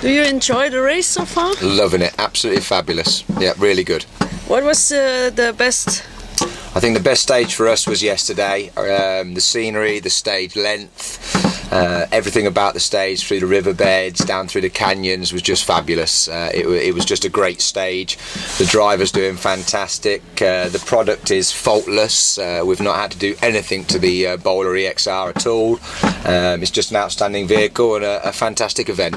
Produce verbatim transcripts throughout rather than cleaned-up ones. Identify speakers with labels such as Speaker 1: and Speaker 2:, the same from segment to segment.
Speaker 1: Do you enjoy the race so far?
Speaker 2: Loving it, absolutely fabulous. Yeah, really good.
Speaker 1: What was uh, the best?
Speaker 2: I think the best stage for us was yesterday. Um, the scenery, the stage length, uh, everything about the stage, through the riverbeds, down through the canyons, was just fabulous. Uh, it, it was just a great stage. The driver's doing fantastic. Uh, the product is faultless. Uh, we've not had to do anything to the uh, Bowler E X R at all. Um, it's just an outstanding vehicle and a, a fantastic event.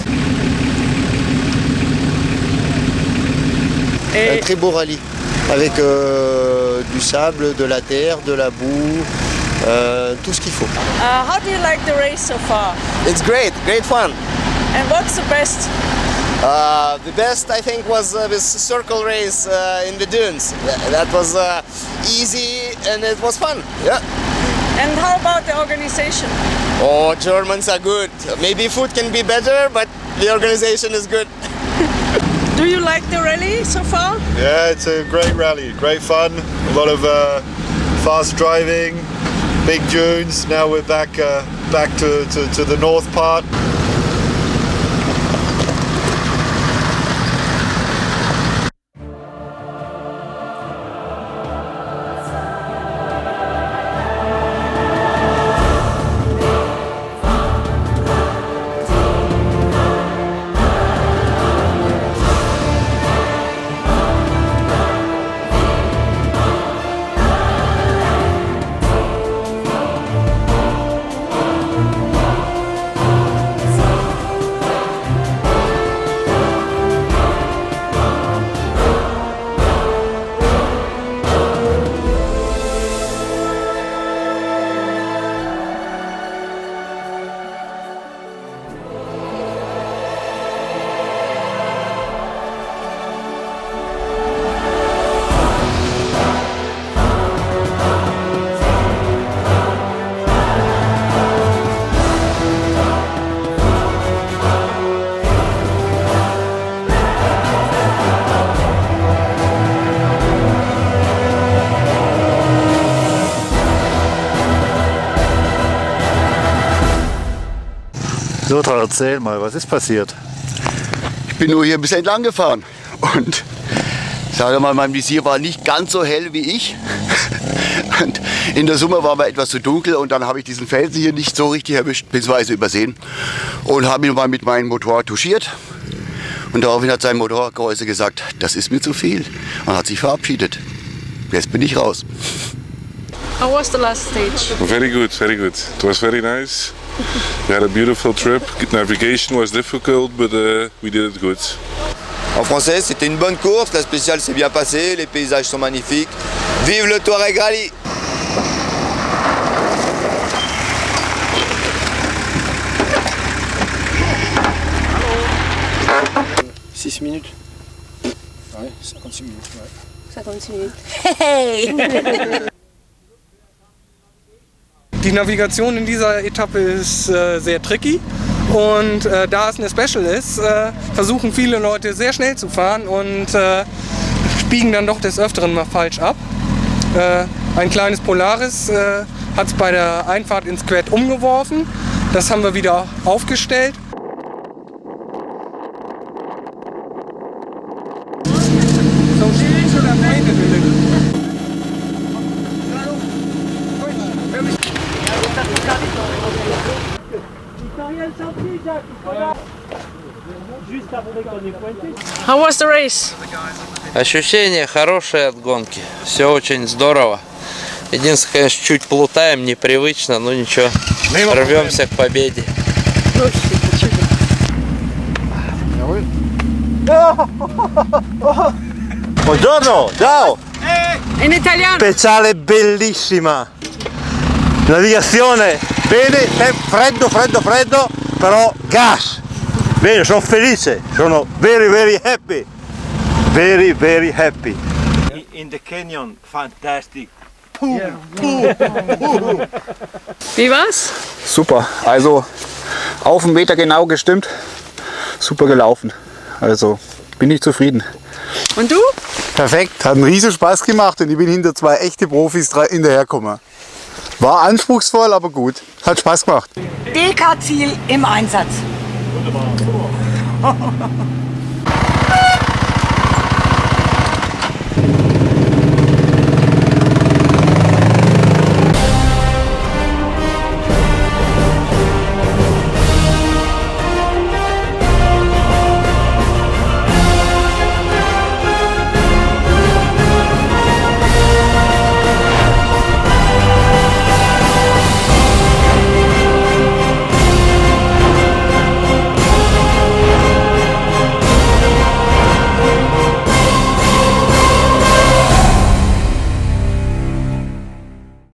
Speaker 3: Un très beau rallye, avec euh, du sable, de la terre, de la boue, euh, tout ce qu'il faut.
Speaker 1: Uh, how do you like the race so far?
Speaker 4: It's great, great fun.
Speaker 1: And what's the best?
Speaker 4: Uh, the best I think was uh, this circle race uh, in the dunes. That was uh, easy and it was fun. Yeah.
Speaker 1: And how about the organization?
Speaker 4: Oh, Germans are good. Maybe food can be better, but the organization is good.
Speaker 1: Do you like the rally so far?
Speaker 5: Yeah, it's a great rally, great fun, a lot of uh, fast driving, big dunes. Now we're back uh, back to, to, to the north part. Lothar, erzähl mal, was ist passiert?
Speaker 3: Ich bin nur hier ein bisschen entlang gefahren und sage mal, mein Visier war nicht ganz so hell wie ich. Und in der Summe war mir etwas zu dunkel und dann habe ich diesen Felsen hier nicht so richtig erwischt, beziehungsweise übersehen und habe ihn mal mit meinem Motor touchiert. Und daraufhin hat sein Motorgehäuse gesagt, das ist mir zu viel und hat sich verabschiedet. Jetzt bin ich raus.
Speaker 1: How was the last stage?
Speaker 6: Very good, very good. It was very nice. We had a beautiful trip. Navigation was difficult, but uh, we did it good.
Speaker 4: En français, c'était une bonne course, la spéciale s'est bien passée, les paysages sont magnifiques. Vive le Touareg Rally!
Speaker 7: six minutes. Ouais, cinquante-six minutes. Ouais.
Speaker 1: cinquante-six minutes. Hey!
Speaker 8: Die Navigation in dieser Etappe ist äh, sehr tricky und äh, da es eine Special ist, äh, versuchen viele Leute sehr schnell zu fahren und äh, biegen dann doch des Öfteren mal falsch ab. Äh, ein kleines Polaris äh, hat es bei der Einfahrt ins Quad umgeworfen, das haben wir wieder aufgestellt.
Speaker 1: How was the race?
Speaker 9: Ощущение хорошее от гонки. Все очень здорово. Единственное, конечно, чуть плутаем, непривычно, но ничего. Рвемся к победе.
Speaker 10: Buongiorno, ciao!
Speaker 1: In italiano.
Speaker 10: Speciale bellissima. Navigazione, bene, freddo, freddo, freddo, però gas. Bene, sono felice, sono very, very happy. Very, very happy. In the canyon, fantastic.
Speaker 1: Wie war's?
Speaker 11: Super, also auf den Meter genau gestimmt, super gelaufen. Also bin ich zufrieden.
Speaker 1: Und du?
Speaker 12: Perfekt, hat einen riesen Spaß gemacht und ich bin hinter zwei echte Profis hinterhergekommen. War anspruchsvoll, aber gut. Hat Spaß gemacht.
Speaker 13: D K-Ziel im Einsatz. Ciao.